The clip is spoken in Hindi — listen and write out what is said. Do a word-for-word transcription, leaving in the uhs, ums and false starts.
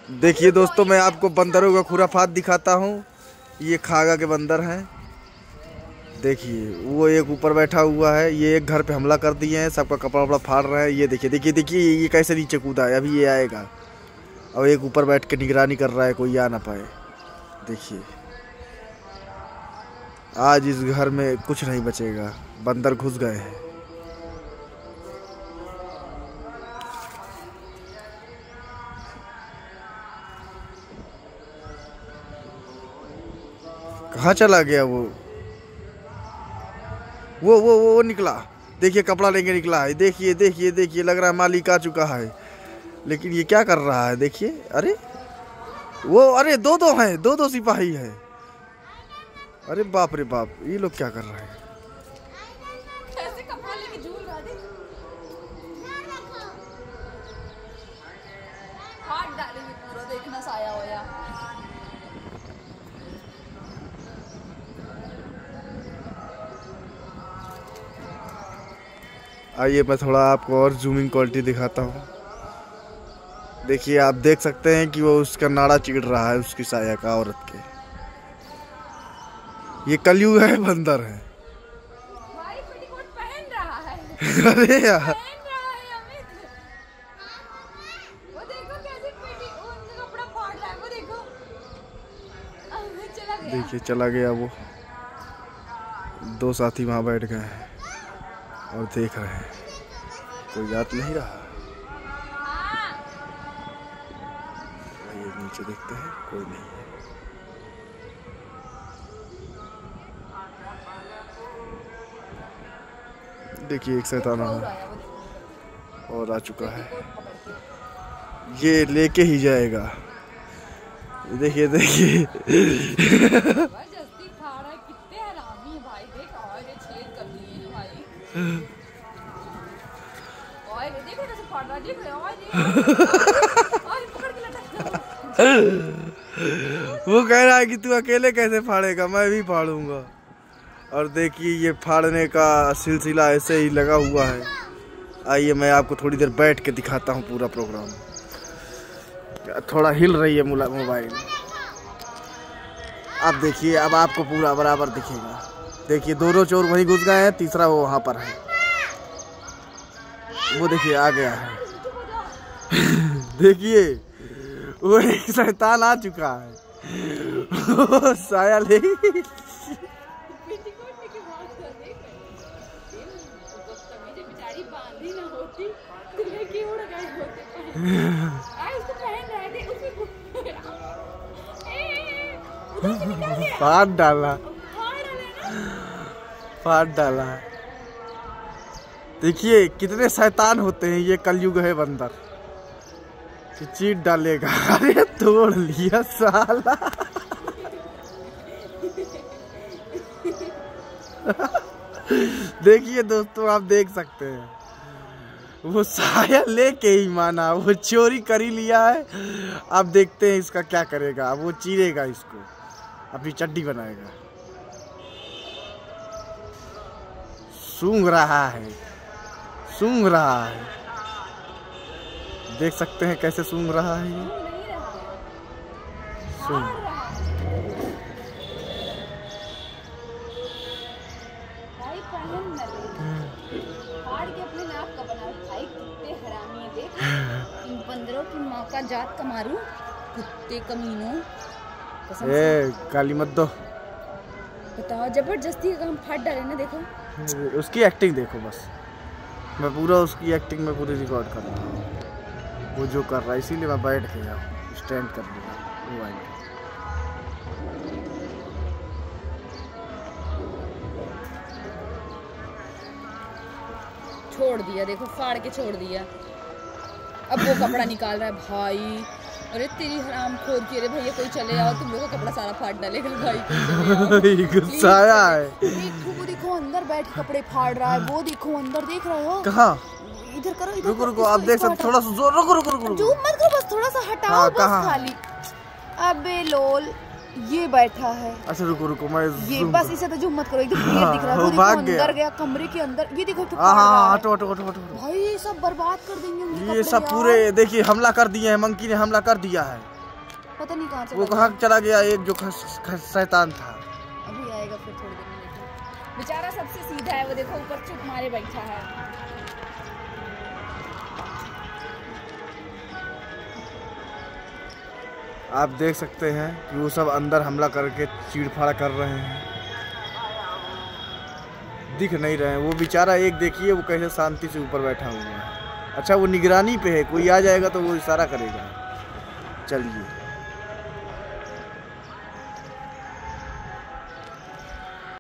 देखिए दोस्तों, मैं आपको बंदरों का खुराफात दिखाता हूँ। ये खागा के बंदर हैं। देखिए वो एक ऊपर बैठा हुआ है। ये एक घर पे हमला कर दिए हैं, सबका कपड़ा वपड़ा फाड़ रहे हैं। ये देखिए देखिए देखिए ये कैसे नीचे कूदा है। अभी ये आएगा और एक ऊपर बैठ के निगरानी कर रहा है कोई आ ना पाए। देखिए आज इस घर में कुछ नहीं बचेगा, बंदर घुस गए हैं। कहाँ चला गया वो वो वो वो निकला। देखिए कपड़ा लेके निकला है। देखिए देखिए देखिए लग रहा है मालिक आ चुका है, लेकिन ये क्या कर रहा है। देखिए अरे वो अरे दो दो हैं, दो दो सिपाही है। अरे बाप रे बाप, ये लोग क्या कर रहे हैं। कैसे कपड़ा लेके झूल रहा है। हाथ डालेंगे पूरा, देखना साया होया। आइए मैं थोड़ा आपको और जूमिंग क्वालिटी दिखाता हूँ। देखिए आप देख सकते हैं कि वो उसका नाड़ा चीड़ रहा है उसकी साया का, औरत के। ये कलयुग है, बंदर है। भाई पेटीकोट पहन रहा है। अरे यार पहन रहा है अमित। वो देखो कैसे पेटी उनका कपड़ा फाड़ रहा है। वो देखो अमित चला गया। देखिए चला गया वो। दो साथी वहां बैठ गए हैं और देख रहे हैं, कोई जात नहीं रहा। आइए नीचे देखते हैं, कोई नहीं है। देखिए एक शैतान और आ चुका है। ये लेके ही जाएगा। देखिए देखिए वो कह रहा है कि तू अकेले कैसे फाड़ेगा, मैं भी फाड़ूंगा। और देखिए ये फाड़ने का सिलसिला ऐसे ही लगा हुआ है। आइए मैं आपको थोड़ी देर बैठ के दिखाता हूँ पूरा प्रोग्राम। थोड़ा हिल रही है मोबाइल। अब देखिए, अब आपको पूरा बराबर दिखेगा। देखिए दोनों चोर वहीं घुस गए हैं, तीसरा वो वहां पर है। वो देखिए आ गया है। देखिए वो एक शैतान आ चुका है। वो साया ले फाड़ डाला फाड़ डाला। देखिए कितने शैतान होते हैं ये कलयुग है बंदर कि चीट डालेगा। अरे तोड़ लिया साला। देखिए दोस्तों, आप देख सकते हैं वो साया लेके ही माना, वो चोरी कर ही लिया है। अब देखते हैं इसका क्या करेगा। वो चीरेगा इसको, अपनी चड्डी बनाएगा। सूंघ रहा है, सूंघ रहा है। देख सकते हैं कैसे सूंघ रहा है ये। सूंघ इन बंदरों की माँ का जात का मारू, कुत्ते कमीनों। ए गाली मत दो। बताओ जबरदस्ती का हम फाड़ डाले ना। देखो उसकी एक्टिंग देखो बस। मैं पूरा उसकी एक्टिंग में पूरी रिकॉर्ड कर रहा हूँ, वो जो कर रहा है। इसीलिए मैं बैठ गया, स्टैंड कर लिया मोबाइल। छोड़ दिया, देखो फाड़ के छोड़ दिया। अब वो कपड़ा निकाल रहा है भाई। अरे तेरी हराम खोर की। अरे भैया कोई चले आओ, तुम लोग का कपड़ा सारा फाड़ डालेगा भाई। गुस्सा आया है। देखो वो देखो अंदर बैठ के कपड़े फाड़ रहा है। वो देखो अंदर, देख रहे हो? कहाँ? इधर करो, इधर रुको रुको, आप देख सकते। थोड़ा सा जोर, रुको रुको रुको। जूम मत करो, बस थोड़ा सा हटाओ। हाँ, बस खाली। अबे लोल, ये बैठा है। अच्छा रुको रुको, मैं ये बस इसे तो जूम मत करो। एकदम क्लियर दिख रहा है। वो देखो अंदर गया कमरे के अंदर। ये देखो हाँ, हटो हटो हटो हटो। भाई ये सब बर्बाद कर देंगे। ये सब पूरे देखिए हमला कर दिए हैं। मंकी ने हमला कर दिया है। पता नहीं कहाँ चला वो कहाँ चला गया एक जो खस, खस, शैतान था। अभी आएगा फिर थोड़ी देर में, देखो बेचारा सबसे सीधा है वो, देखो ऊपर चुप मारे बैठा है। आप देख सकते हैं कि वो सब अंदर हमला करके चीड़फाड़ कर रहे हैं, दिख नहीं रहे हैं। वो बेचारा एक देखिए वो कैसे शांति से ऊपर बैठा हुआ है। अच्छा वो निगरानी पे है, कोई आ जाएगा तो वो इशारा करेगा। चलिए।